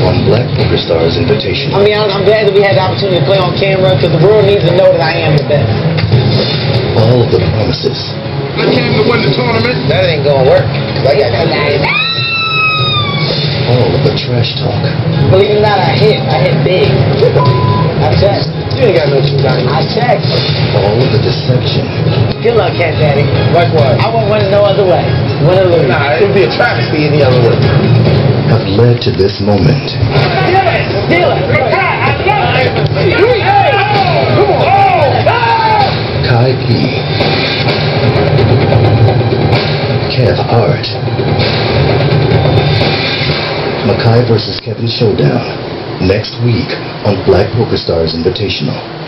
on Black Poker Stars Invitational. I mean, I'm glad that we had the opportunity to play on camera because the world needs to know that I am the best. All of the promises. I came to win the tournament. That ain't gonna work. 'Cause I got tonight. All of the trash talk. Believe it or not, I hit big. I checked. You ain't got no shoes on. I checked. All of the deception. Good luck, Cat Daddy. Likewise. I wouldn't win it no other way. Win or lose. Nah, it would be a travesty any other way. Have led to this moment. Steal it. Kai P. Kev Hart. Makai versus Kevin Showdown. Next week on Black Poker Stars Invitational.